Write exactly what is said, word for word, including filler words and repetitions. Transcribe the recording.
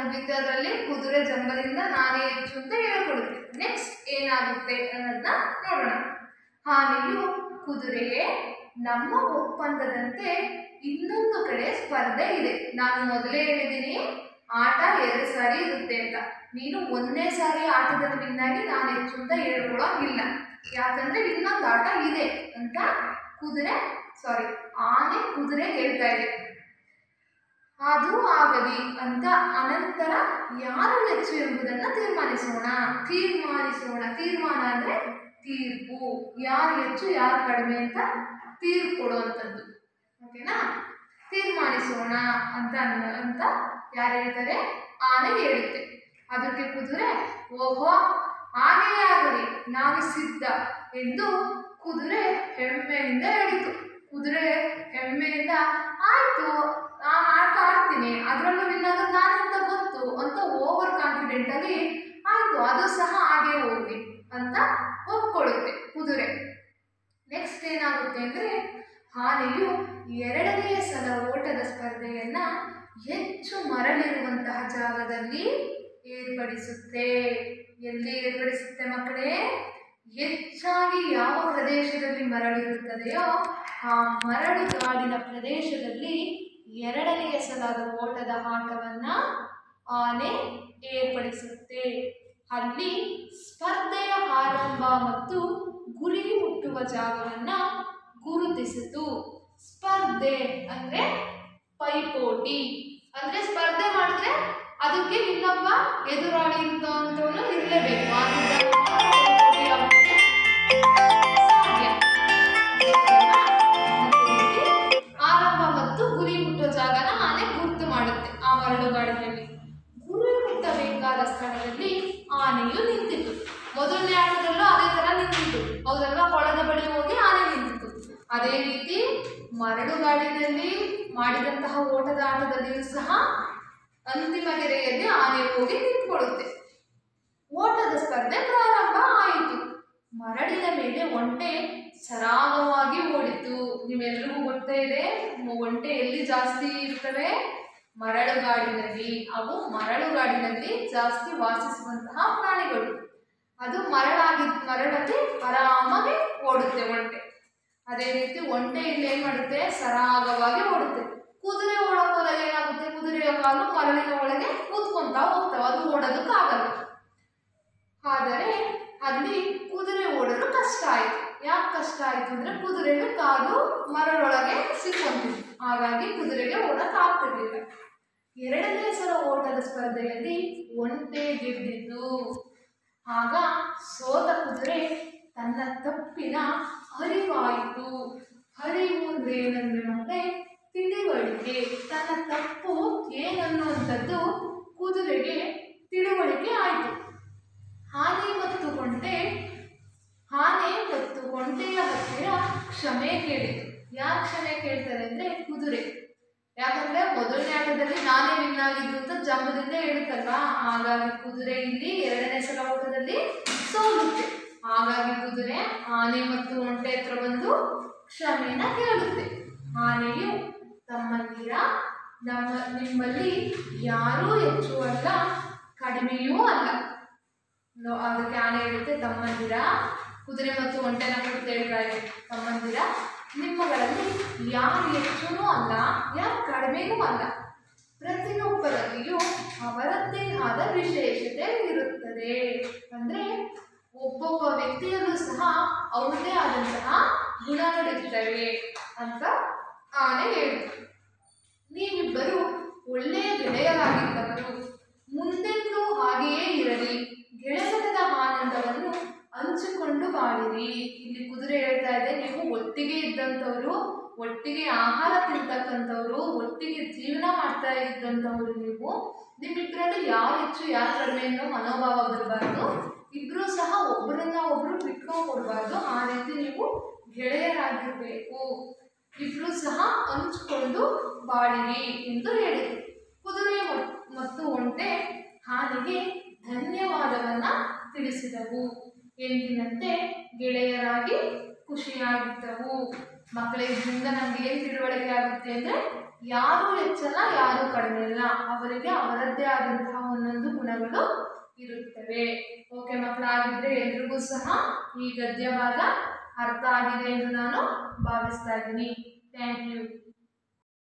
ಮುಗಿಯುತ್ತೆ. ಅದರಲ್ಲಿ ಕುದುರೆ ಜಂಬದಿಂದ ನಾನೇ ಹೆಚ್ಚು ಅಂತ ಹೇಳ್ಕೊಡುತ್ತೆ. ನೆಕ್ಸ್ಟ್ ಏನಾಗುತ್ತೆ ಅನ್ನೋದನ್ನ ನೋಡೋಣ. ಆನೆಯು ಕುದುರೆಗೆ ನಮ್ಮ ಒಪ್ಪಂದದಂತೆ ಇನ್ನೊಂದು ಕಡೆ ಸ್ಪರ್ಧೆ ಇದೆ. ನಾನು ಮೊದಲೇ ಹೇಳಿದ್ದೀನಿ ಆಟ ಎರಡು ಸಾರಿ ಇರುತ್ತೆ ಅಂತ. ನೀನು ಒಂದೇ ಸಾರಿ ಆಟದಲ್ಲಿ ವಿನ್ನಾಗಿ ನಾನು ಹೆಚ್ಚು ಅಂತ ಹೇಳ್ಕೊಳೋಂಗಿಲ್ಲ, ಯಾಕಂದ್ರೆ ಇನ್ನೊಂದು ಆಟ ಇದೆ ಅಂತ ಕುದುರೆ ಸಾರಿ ಆನೆ ಕುದುರೆ ಹೇಳ್ತಾ ಇದೆ. ಅದು ಆಗಲಿ ಅಂತ ಅನಂತರ ಯಾರು ಹೆಚ್ಚು ಎಂಬುದನ್ನು ತೀರ್ಮಾನಿಸೋಣ ತೀರ್ಮಾನಿಸೋಣ ತೀರ್ಮಾನ ಅಂದ್ರೆ ತೀರ್ಪು, ಯಾರು ಹೆಚ್ಚು ಯಾರು ಕಡಿಮೆ ಅಂತ ತೀರ್ಪು ಕೊಡುವಂಥದ್ದು. ಓಕೆನಾ? ತೀರ್ಮಾನಿಸೋಣ ಅಂತ ಅಂತ ಯಾರು ಹೇಳ್ತಾರೆ? ಆನೆ ಹೇಳುತ್ತೆ. ಅದಕ್ಕೆ ಕುದುರೆ ಓಹೋ ಹಾಗೆಯೇ ಆಗಲಿ, ನಾನು ಸಿದ್ಧ ಎಂದು ಕುದುರೆ ಹೆಮ್ಮೆಯಿಂದ ಹೇಳಿತು. ಕುದುರೆ ಹೆಮ್ಮೆಯಿಂದ ಆಯ್ತು ನಾನು ಆಟ ಆಡ್ತೀನಿ, ಅದರಲ್ಲೂ ವಿನ್ನಾಗ ನಾನಂತ ಗೊತ್ತು ಅಂತ ಓವರ್ ಕಾನ್ಫಿಡೆಂಟ್ ಆಗಿ ಆಯ್ತು ಅದು ಸಹ ಹಾಗೆ ಹೋಗ್ಲಿ ಅಂತ ಒಪ್ಕೊಳ್ಳುತ್ತೆ ಕುದುರೆ. ನೆಕ್ಸ್ಟ್ ಏನಾಗುತ್ತೆ ಅಂದ್ರೆ ಆನೆಯು ಎರಡನೆಯ ಸಲ ಓಟದ ಸ್ಪರ್ಧೆಯನ್ನ ಹೆಚ್ಚು ಮರಳಿರುವಂತಹ ಜಾಗದಲ್ಲಿ ಏರ್ಪಡಿಸುತ್ತೆ. ಎಲ್ಲಿ ಏರ್ಪಡಿಸುತ್ತೆ ಮಕ್ಕಳೇ? ಹೆಚ್ಚಾಗಿ ಯಾವ ಪ್ರದೇಶದಲ್ಲಿ ಮರಳಿರುತ್ತದೆಯೋ ಆ ಮರಳುಗಾಡಿನ ಪ್ರದೇಶದಲ್ಲಿ ಎರಡನೆಯ ಸಲದ ಓಟದ ಆಟವನ್ನ ಆನೆ ಏರ್ಪಡಿಸುತ್ತೆ. ಅಲ್ಲಿ ಸ್ಪರ್ಧೆಯ ಆರಂಭ ಮತ್ತು ಗುರಿ ಮುಟ್ಟುವ ಜಾಗವನ್ನ ಗುರುತಿಸಿತು. ಸ್ಪರ್ಧೆ ಅಂದ್ರೆ ಪೈಪೋಟಿ, ಅಂದ್ರೆ ಸ್ಪರ್ಧೆ ಮಾಡಿದ್ರೆ ಅದಕ್ಕೆ ಇನ್ನೊಬ್ಬ ಎದುರಾಳಿ ಅಂತವನು ಇರಲೇಬೇಕು. ಆರಂಭ ಮತ್ತು ಗುರಿ ಮುಟ್ಟುವ ಜಾಗನ ಆನೆ ಗುರುತು ಮಾಡುತ್ತೆ. ಆ ಮರಳುಗಾಡಿನಲ್ಲಿ ಗುರಿ ಮುಟ್ಟಬೇಕಾದ ಸ್ಥಳದಲ್ಲಿ ಆನೆಯು ನಿಂತಿತು. ಮೊದಲನೇ ಆಟದಲ್ಲೂ ಅದೇ ತರ ನಿಂತಿತ್ತು, ಹೌದಲ್ವಾ? ಕೊಳದ ಬಳಿ ಹೋಗಿ ಆನೆ ನಿಂತಿತ್ತು. ಅದೇ ರೀತಿ ಮರಳುಗಾಡಿನಲ್ಲಿ ಮಾಡಿದಂತಹ ಓಟದ ಆಟದಲ್ಲಿಯೂ ಸಹ ಅಂತಿಮ ಗೆರೆಯಲ್ಲಿ ಆನೆ ಹೋಗಿ ನಿಂತ್ಕೊಳ್ಳುತ್ತೆ. ಓಟದ ಸ್ಪರ್ಧೆ ಪ್ರಾರಂಭ ಆಯಿತು. ಮರಳಿನ ಮೇಲೆ ಒಂಟೆ ಸರಾಗವಾಗಿ ಓಡಿತು. ನೀವೆಲ್ಲರಿಗೂ ಗೊತ್ತೇ ಇದೆ ಒಂಟೆ ಎಲ್ಲಿ ಜಾಸ್ತಿ ಇರ್ತವೆ? ಮರಳುಗಾಡಿನಲ್ಲಿ. ಅವು ಮರಳುಗಾಡಿನಲ್ಲಿ ಜಾಸ್ತಿ ವಾಸಿಸುವಂತಹ ಪ್ರಾಣಿಗಳು. ಅದು ಮರಳಾಗಿ ಮರಳಲ್ಲಿ ಆರಾಮಾಗಿ ಓಡುತ್ತೆ ಒಂಟೆ. ಅದೇ ರೀತಿ ಒಂಟೆ ಇಲ್ಲಿ ಏನ್ ಮಾಡುತ್ತೆ? ಸರಾಗವಾಗಿ ಓಡುತ್ತೆ. ಕುದುರೆ ಓಡಕ್ ಹೋದಾಗ ಏನಾಗುತ್ತೆ? ಕುದುರೆಯ ಕಾಲು ಮರಳಿನ ಒಳಗೆ ಕೂತ್ಕೊಂತ ಹೋಗ್ತಾವ, ಅದು ಓಡೋದಕ್ಕಾಗಲ್ಲ. ಆದರೆ ಅಲ್ಲಿ ಕುದುರೆ ಓಡಲು ಕಷ್ಟ ಆಯ್ತು. ಯಾಕೆ ಕಷ್ಟ ಆಯ್ತು ಅಂದ್ರೆ ಕುದುರೆಗೆ ಕಾಲು ಮರಳೊಳಗೆ ಸಿಕ್ಕೊಂತಿತ್ತು, ಹಾಗಾಗಿ ಕುದುರೆಗೆ ಓಡಕ್ ಆಗ್ತಿರ್ಲಿಲ್ಲ. ಎರಡನೇ ಸಲ ಓಟದ ಸ್ಪರ್ಧೆಯಲ್ಲಿ ಒಂಟೆ ಗೆದ್ದಿತು. ಆಗ ಸೋತ ಕುದುರೆ ತನ್ನ ತಪ್ಪಿನ ಅರಿವಾಯಿತು. ಅರಿವು ಅಂದ್ರೆ ಏನಂದ್ರೆ ಮತ್ತೆ ತಿಳಿವಳಿಕೆ. ತನ್ನ ತಪ್ಪು ಏನನ್ನುವಂಥದ್ದು ಕುದುರೆಗೆ ತಿಳುವಳಿಕೆ ಆಯಿತು. ಆನೆ ಮತ್ತು ಒಂಟೆ ಆನೆ ಮತ್ತು ಒಂಟೆಯ ಹತ್ತಿರ ಕ್ಷಮೆ ಕೇಳಿತು. ಯಾಕೆ ಕ್ಷಮೆ ಕೇಳ್ತಾರೆ ಅಂದ್ರೆ ಕುದುರೆ, ಯಾಕಂದ್ರೆ ಮೊದಲನೇ ಆಟದಲ್ಲಿ ನಾನೇ ವಿನ್ ಆಗಿದ್ದು ಅಂತ ಜಂಬದಿಂದ ಹೇಳುತ್ತಲ್ವಾ, ಹಾಗಾಗಿ ಕುದುರೆ ಇಲ್ಲಿ ಎರಡನೇ ಸಲ ಓಟದಲ್ಲಿ ಸೋಲುತ್ತೆ. ಹಾಗಾಗಿ ಕುದುರೆ ಆನೆ ಮತ್ತು ಒಂಟೆ ಹತ್ರ ಬಂದು ಕ್ಷಮೆನ ಕೇಳುತ್ತೆ. ಆನೆಯು ತಮ್ಮಂದಿರ ನಮ್ಮ ನಿಮ್ಮಲ್ಲಿ ಯಾರೂ ಹೆಚ್ಚು ಅಲ್ಲ ಕಡಿಮೆಯೂ ಅಲ್ಲ. ಅದಕ್ಕೆ ಆನೆ ಹೇಳುತ್ತೆ ತಮ್ಮಂದಿರ, ಕುದುರೆ ಮತ್ತು ಒಂಟೆನ ಕುರಿತು ಹೇಳ್ತಾ ಇದೆ, ತಮ್ಮಂದಿರ ನಿಮ್ಮಗಳಲ್ಲಿ ಯಾರು ಹೆಚ್ಚೂ ಅಲ್ಲ ಯಾರು ಕಡಿಮೆಯೂ ಅಲ್ಲ. ಪ್ರತಿಯೊಬ್ಬರಲ್ಲಿಯೂ ಅವರದ್ದೇ ಆದ ವಿಶೇಷತೆ ಇರುತ್ತದೆ. ಅಂದ್ರೆ ಒಬ್ಬೊಬ್ಬ ವ್ಯಕ್ತಿಯಲ್ಲೂ ಸಹ ಅವ್ರದ್ದೇ ಆದಂತಹ ಗುಣಗಳಿರ್ತವೆ ಅಂತ ಆನೆ ಹೇಳಿತು. ನೀವಿಬ್ಬರು ಒಳ್ಳೆಯ ಗೆಳೆಯರಾಗಿದ್ದವರು, ಮುಂದೆಂದೂ ಹಾಗೆಯೇ ಇರಲಿ. ಗೆಳೆತನದ ಆನಂದವನ್ನು ಹಂಚಿಕೊಂಡು ಬಾಳಿರಿ. ಇಲ್ಲಿ ಕುದುರೆ ಹೇಳ್ತಾ ಇದೆ, ನೀವು ಒಟ್ಟಿಗೆ ಇದ್ದಂಥವ್ರು, ಒಟ್ಟಿಗೆ ಆಹಾರ ತಿಂತಕ್ಕಂಥವ್ರು, ಒಟ್ಟಿಗೆ ಜೀವನ ಮಾಡ್ತಾ ಇದ್ದಂಥವ್ರು. ನೀವು ನಿಮ್ಮಿಬ್ಬರಲ್ಲಿ ಯಾರು ಹೆಚ್ಚು ಯಾರು ಕಡಿಮೆ ಅನ್ನೋ ಮನೋಭಾವ ಬರಬಾರ್ದು. ಇಬ್ರು ಸಹ ಒಬ್ಬರನ್ನ ಒಬ್ರು ಬಿಟ್ಕೊಂಡು ಕೊಡಬಾರ್ದು. ಆ ರೀತಿ ನೀವು ಗೆಳೆಯರಾಗಿರ್ಬೇಕು. ಇಬ್ರು ಸಹ ಹಂಚಿಕೊಂಡು ಬಾಳಿರಿ ಎಂದು ಹೇಳಿದರು. ಕುದುರೆ ಮತ್ತು ಒಂಟೆ ಆನೆಗೆ ಧನ್ಯವಾದವನ್ನ ತಿಳಿಸಿದವು. ಎಂದಿನಂತೆ ಗೆಳೆಯರಾಗಿ ಖುಷಿಯಾಗಿದ್ದವು. ಮಕ್ಕಳೇ, ಇದರಿಂದ ನಮ್ಗೆ ಏನು ತಿಳುವಳಿಕೆ ಬಳಕೆ ಆಗುತ್ತೆ ಅಂದರೆ ಯಾರು ಹೆಚ್ಚಲ್ಲ ಯಾರು ಕಡಿಮೆ ಇಲ್ಲ, ಅವರಿಗೆ ಅವರದ್ದೇ ಆದಂತಹ ಒಂದೊಂದು ಗುಣಗಳು ಇರುತ್ತವೆ. ಓಕೆ ಮಕ್ಕಳಾಗಿದ್ರೆ ಎಲ್ರಿಗೂ ಸಹ ಈ ಗದ್ಯ ಭಾಗ ಅರ್ಥ ಆಗಿದೆ ಎಂದು ನಾನು ಭಾವಿಸ್ತಾ ಇದ್ದೀನಿ. Thank you.